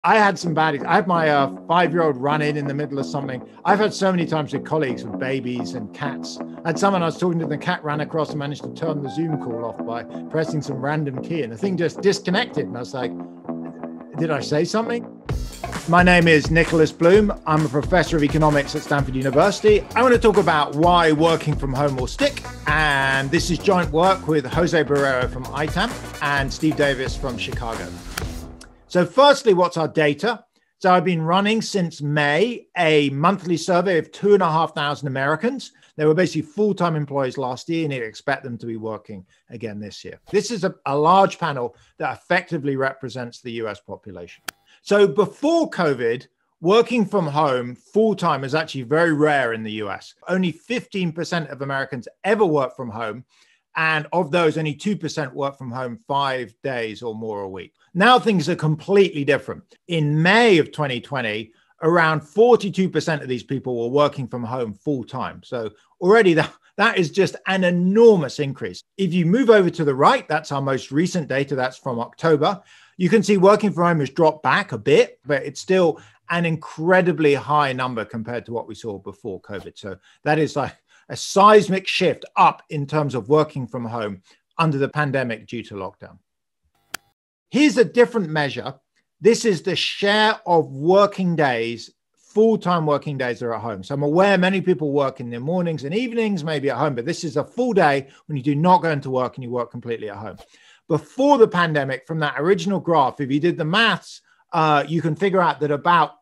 I had some bad. I had my 5-year-old run in the middle of something. I've had so many times with colleagues with babies and cats. I had someone I was talking to, the cat ran across and managed to turn the Zoom call off by pressing some random key, and the thing just disconnected. And I was like, did I say something? My name is Nicholas Bloom. I'm a professor of economics at Stanford University. I want to talk about why working from home will stick. And this is joint work with Jose Barrero from ITAM and Steve Davis from Chicago. So firstly, what's our data? So I've been running since May a monthly survey of 2,500 Americans. They were basically full-time employees last year, and you expect them to be working again this year. This is a large panel that effectively represents the US population. So before COVID, working from home full-time is actually very rare in the US. Only 15% of Americans ever work from home. And of those, only 2% work from home 5 days or more a week. Now things are completely different. In May of 2020, around 42% of these people were working from home full time. So already that is just an enormous increase. If you move over to the right, that's our most recent data. That's from October. You can see working from home has dropped back a bit, but it's still an incredibly high number compared to what we saw before COVID. So that is like a seismic shift up in terms of working from home under the pandemic due to lockdown. Here's a different measure. This is the share of working days, full-time working days that are at home. So I'm aware many people work in their mornings and evenings, maybe at home, but this is a full day when you do not go into work and you work completely at home. Before the pandemic, from that original graph, if you did the maths, you can figure out that about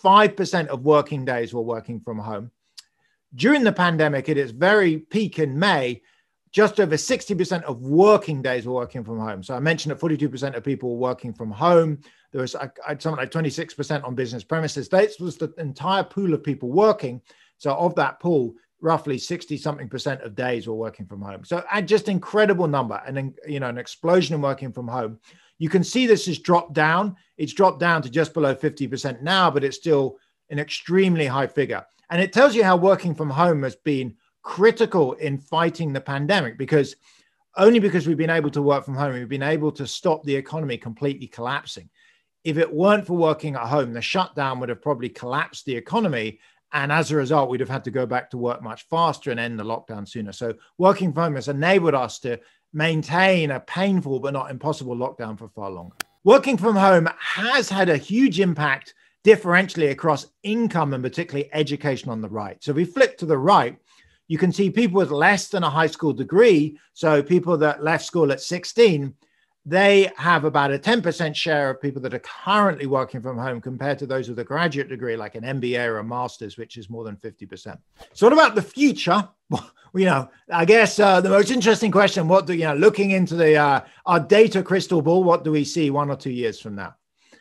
5% of working days were working from home. During the pandemic, at its very peak in May, just over 60% of working days were working from home. So I mentioned that 42% of people were working from home. There was something like 26% on business premises. That was the entire pool of people working. So of that pool, roughly 60-something% of days were working from home. So just incredible number, and an explosion in working from home. You can see this has dropped down. It's dropped down to just below 50% now, but it's still an extremely high figure. And it tells you how working from home has been critical in fighting the pandemic, because we've been able to work from home, we've been able to stop the economy completely collapsing. If it weren't for working at home, the shutdown would have probably collapsed the economy. And as a result, we'd have had to go back to work much faster and end the lockdown sooner. So working from home has enabled us to maintain a painful but not impossible lockdown for far longer. Working from home has had a huge impact differentially across income and particularly education on the right. So if we flip to the right, you can see people with less than a high school degree. So people that left school at 16, they have about a 10% share of people that are currently working from home compared to those with a graduate degree, like an MBA or a master's, which is more than 50%. So what about the future? Well, I guess the most interesting question, looking into our data crystal ball, what do we see 1 or 2 years from now?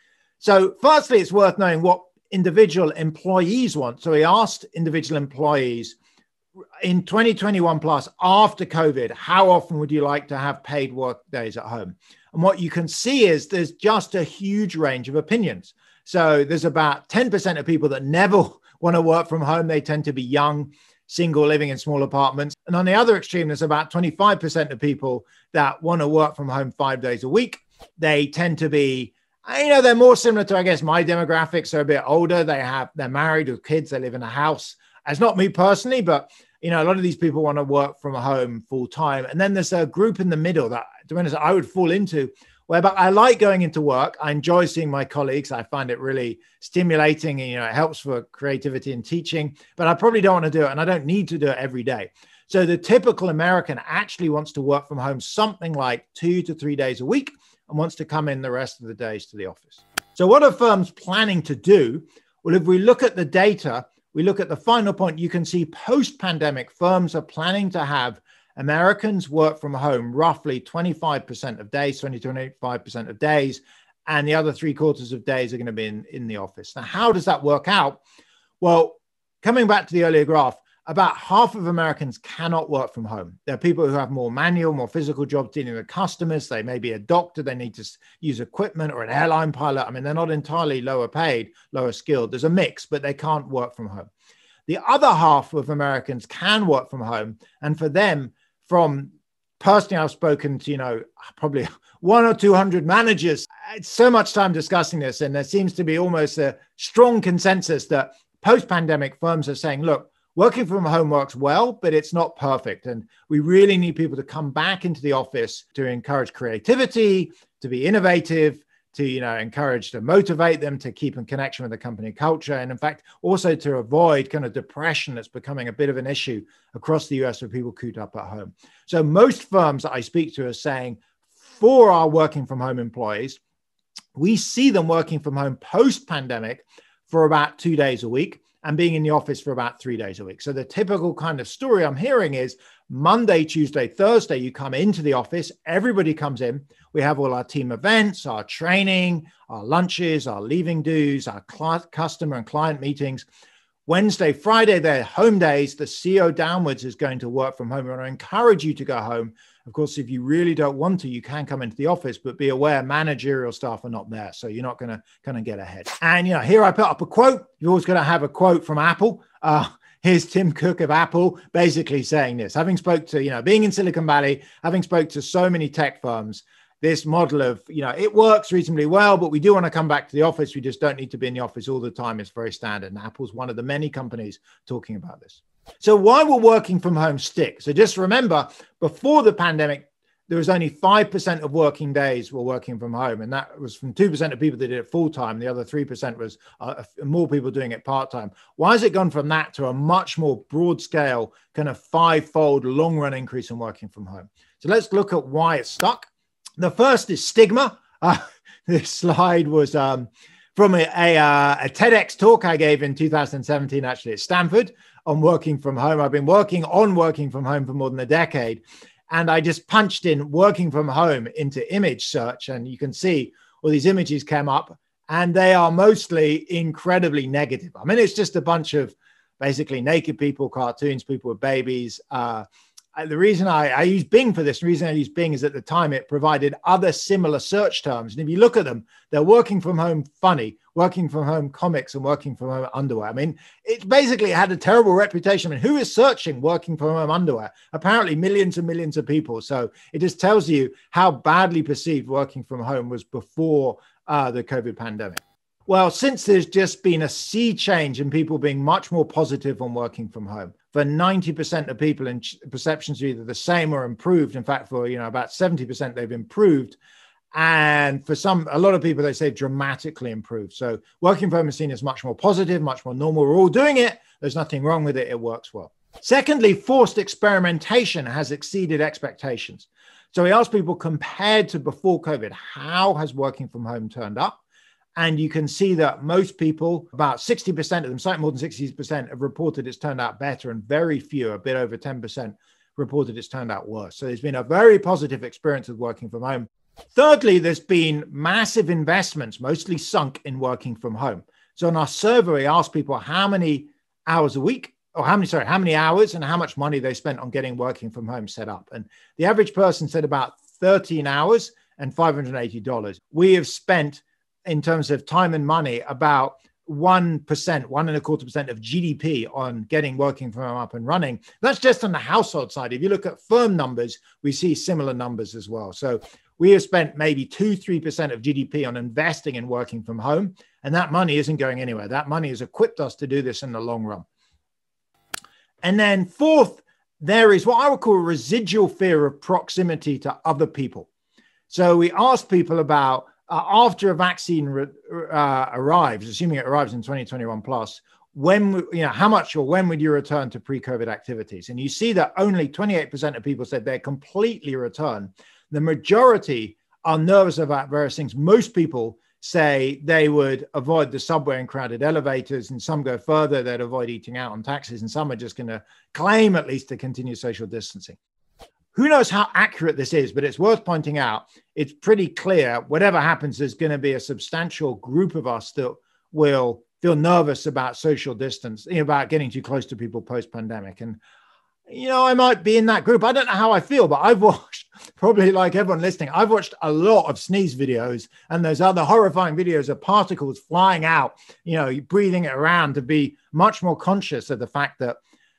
So firstly, it's worth knowing what individual employees want. So we asked individual employees in 2021 plus, after COVID, how often would you like to have paid work days at home? And what you can see is there's just a huge range of opinions. So there's about 10% of people that never want to work from home. They tend to be young, single, living in small apartments. And on the other extreme, there's about 25% of people that want to work from home 5 days a week. They tend to be, they're more similar to, I guess, my demographics. They're a bit older. They're married with kids. They live in a house. It's not me personally, but a lot of these people want to work from home full time. And then there's a group in the middle that, to be honest, I would fall into, whereby I like going into work. I enjoy seeing my colleagues. I find it really stimulating. And, it helps for creativity and teaching, but I probably don't want to do it. And I don't need to do it every day. So the typical American actually wants to work from home something like 2 to 3 days a week and wants to come in the rest of the days to the office. So what are firms planning to do? Well, if we look at the data, we look at the final point, you can see post-pandemic firms are planning to have Americans work from home roughly 25% of days, 20 to 25% of days, and the other 3/4 of days are going to be in the office. Now, how does that work out? Well, coming back to the earlier graph, about half of Americans cannot work from home. There are people who have more manual, more physical jobs dealing with customers. They may be a doctor. They need to use equipment, or an airline pilot. They're not entirely lower paid, lower skilled. There's a mix, but they can't work from home. The other half of Americans can work from home. And for them, from Personally, I've spoken to, probably 100 or 200 managers. It's so much time discussing this. And there seems to be almost a strong consensus that post-pandemic firms are saying, look, working from home works well, but it's not perfect. And we really need people to come back into the office to encourage creativity, to be innovative, to encourage, to motivate them to keep in connection with the company culture. And in fact, also to avoid kind of depression that's becoming a bit of an issue across the US with people cooped up at home. So most firms that I speak to are saying for our working from home employees, we see them working from home post-pandemic for about 2 days a week and being in the office for about 3 days a week. So the typical kind of story I'm hearing is Monday, Tuesday, Thursday, you come into the office, everybody comes in. We have all our team events, our training, our lunches, our leaving dues, our customer and client meetings. Wednesday, Friday, they're home days. The CEO downwards is going to work from home. We want to encourage you to go home. Of course, if you really don't want to, you can come into the office, but be aware managerial staff are not there. So you're not going to kind of get ahead. And, here I put up a quote. You're always going to have a quote from Apple. Here's Tim Cook of Apple basically saying this, having spoke to, being in Silicon Valley, having spoke to so many tech firms, this model of, it works reasonably well, but we do want to come back to the office. We just don't need to be in the office all the time. It's very standard. And Apple's one of the many companies talking about this. So why will working from home stick? So just remember, before the pandemic, there was only 5% of working days were working from home. And that was from 2% of people that did it full time. The other 3% was more people doing it part time. Why has it gone from that to a much more broad scale, kind of 5-fold long run increase in working from home? So let's look at why it's stuck. The first is stigma. This slide was from a TEDx talk I gave in 2017, actually at Stanford, on working from home. I've been working on working from home for more than a decade. And I just punched in working from home into image search. And you can see all these images came up and they are mostly incredibly negative. I mean, it's just a bunch of basically naked people, cartoons, people with babies. The reason I use Bing for this, the reason I use Bing is at the time it provided other similar search terms. And if you look at them, they're working from home funny, working from home comics, and working from home underwear. I mean, it basically had a terrible reputation. I mean, who is searching working from home underwear? Apparently millions and millions of people. So it just tells you how badly perceived working from home was before the COVID pandemic. Well, since there's just been a sea change in people being much more positive on working from home, for 90% of people, in perceptions are either the same or improved. In fact, for about 70%, they've improved. And for a lot of people, they say dramatically improved. So working from home is seen as much more positive, much more normal. We're all doing it. There's nothing wrong with it. It works well. Secondly, forced experimentation has exceeded expectations. So we asked people compared to before COVID, how has working from home turned up? And you can see that most people, about 60% of them, slightly more than 60%, have reported it's turned out better, and very few, a bit over 10%, reported it's turned out worse. So there's been a very positive experience with working from home. Thirdly, there's been massive investments, mostly sunk in working from home. So in our survey, we asked people how many hours a week, or how many hours and how much money they spent on getting working from home set up. And the average person said about 13 hours and $580. We have spent, in terms of time and money, about 1%, 1.25% of GDP on getting working from home up and running. That's just on the household side. If you look at firm numbers, we see similar numbers as well. So we have spent maybe 2-3% of GDP on investing in working from home, and that money isn't going anywhere. That money has equipped us to do this in the long run. And then fourth, there is what I would call a residual fear of proximity to other people. So we asked people about, after a vaccine arrives, assuming it arrives in 2021 plus, how much or when would you return to pre-COVID activities? And you see that only 28% of people said they completely return. The majority are nervous about various things. Most people say they would avoid the subway and crowded elevators, and some go further, they'd avoid eating out on taxis, and some are just going to claim at least to continue social distancing. Who knows how accurate this is, but it's worth pointing out, it's pretty clear, whatever happens, there's going to be a substantial group of us that will feel nervous about social distance, about getting too close to people post-pandemic. And, I might be in that group. I don't know how I feel, but I've watched, probably like everyone listening, I've watched a lot of sneeze videos and those other horrifying videos of particles flying out, breathing it around, to be much more conscious of the fact that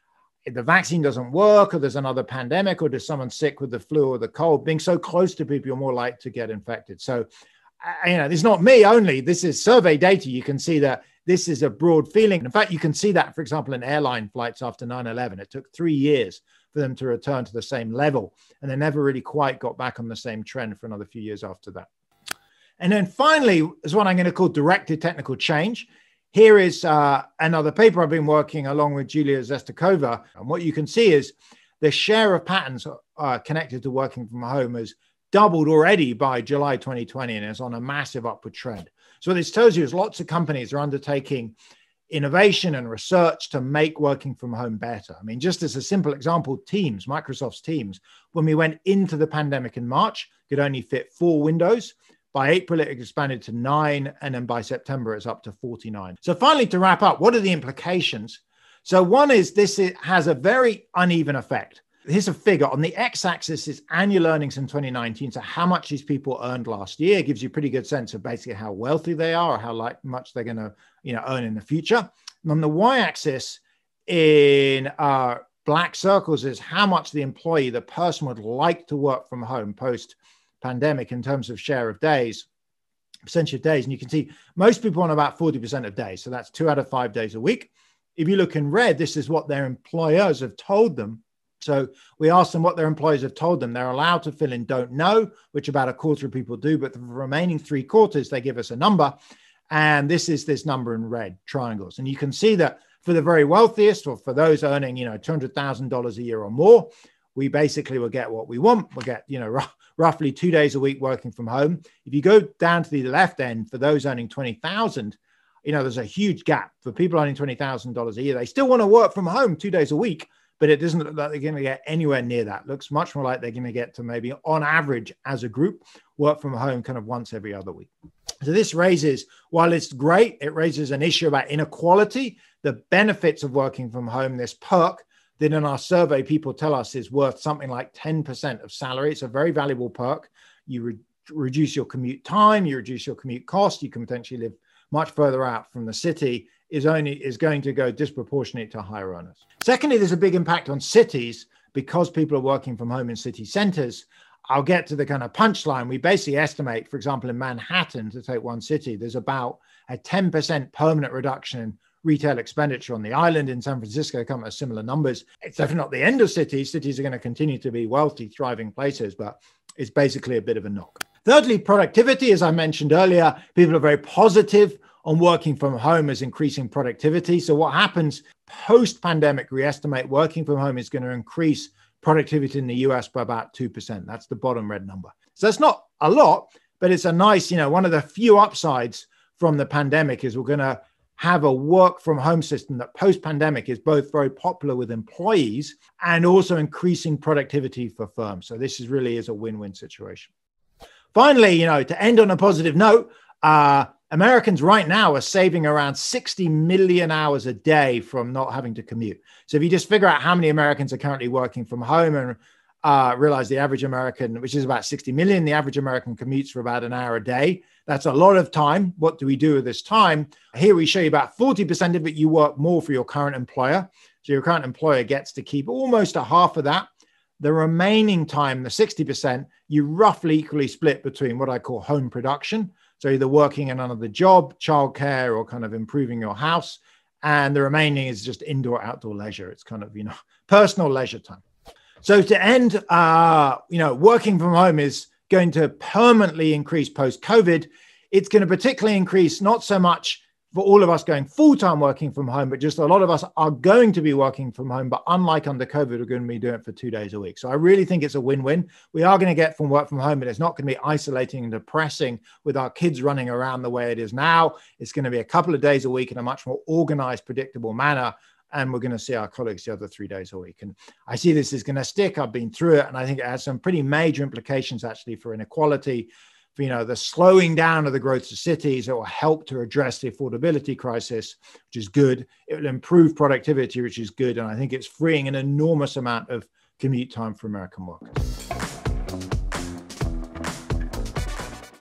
the vaccine doesn't work, or there's another pandemic, or there's someone sick with the flu or the cold, being so close to people, you're more likely to get infected. So, this is not me only. This is survey data. You can see that this is a broad feeling. In fact, you can see that, for example, in airline flights after 9/11. It took 3 years for them to return to the same level, and they never really quite got back on the same trend for another few years after that. And then finally is what I'm going to call directed technical change. Here is another paper I've been working along with Julia Zestakova. And what you can see is the share of patterns connected to working from home has doubled already by July 2020 and is on a massive upward trend. So what this tells you is lots of companies are undertaking innovation and research to make working from home better. I mean, just as a simple example, Teams, Microsoft's Teams, when we went into the pandemic in March, could only fit 4 windows. By April, it expanded to 9, and then by September, it's up to 49. So finally, to wrap up, what are the implications? So one is this, it has a very uneven effect. Here's a figure. On the x-axis is annual earnings in 2019. So how much these people earned last year gives you a pretty good sense of basically how wealthy they are or how much they're going to earn in the future. And on the y-axis in black circles is how much the employee, the person, would like to work from home post-pandemic in terms of share of days, percentage of days. And you can see most people on about 40% of days. So that's 2 out of 5 days a week. If you look in red, this is what their employers have told them. So we asked them what their employers have told them. They're allowed to fill in don't know, which about a quarter of people do, but the remaining 3/4, they give us a number. And this is this number in red triangles. And you can see that for the very wealthiest, or for those earning, $200,000 a year or more, we basically will get what we want. We'll get, roughly 2 days a week working from home. If you go down to the left end, for those earning 20,000, there's a huge gap. For people earning $20,000 a year, they still want to work from home 2 days a week, but it doesn't look like they're going to get anywhere near that. It looks much more like they're going to get to maybe on average as a group, work from home kind of once every other week. So this raises, while it's great, it raises an issue about inequality, the benefits of working from home, this perk that in our survey, people tell us is worth something like 10% of salary. It's a very valuable perk. You reduce your commute time, you reduce your commute cost, you can potentially live much further out from the city, is going to go disproportionate to higher earners. Secondly, there's a big impact on cities because people are working from home in city centers. I'll get to the kind of punchline. We basically estimate, for example, in Manhattan, to take one city, there's about a 10% permanent reduction in retail expenditure on the island. In San Francisco, come at similar numbers. It's definitely not the end of cities. Cities are going to continue to be wealthy, thriving places, but it's basically a bit of a knock. Thirdly, productivity. As I mentioned earlier, people are very positive on working from home as increasing productivity. So what happens post-pandemic, we estimate working from home is going to increase productivity in the US by about 2%. That's the bottom red number. So it's not a lot, but it's a nice, one of the few upsides from the pandemic is we're going to have a work from home system that post-pandemic is both very popular with employees and also increasing productivity for firms. So this really is a win-win situation. Finally, to end on a positive note, Americans right now are saving around 60 million hours a day from not having to commute. So if you just figure out how many Americans are currently working from home and realize the average American, which is about 60 million, the average American commutes for about an hour a day. That's a lot of time. What do we do with this time? Here we show you about 40% of it, you work more for your current employer. So your current employer gets to keep almost a half of that. The remaining time, the 60%, you roughly equally split between what I call home production. So either working in another job, childcare, or kind of improving your house. And the remaining is just indoor, outdoor leisure. It's kind of, personal leisure time. So to end, working from home is going to permanently increase post-COVID. It's going to particularly increase not so much for all of us going full-time working from home, but just a lot of us are going to be working from home. But unlike under COVID, we're going to be doing it for 2 days a week. So I really think it's a win-win. We are going to get from work from home, but it's not going to be isolating and depressing with our kids running around the way it is now. It's going to be a couple of days a week in a much more organized, predictable manner. And we're going to see our colleagues the other 3 days a week. And I see this is going to stick. I've been through it. And I think it has some pretty major implications actually for inequality, for, the slowing down of the growth of cities. It will help to address the affordability crisis, which is good. It will improve productivity, which is good. And I think it's freeing an enormous amount of commute time for American workers.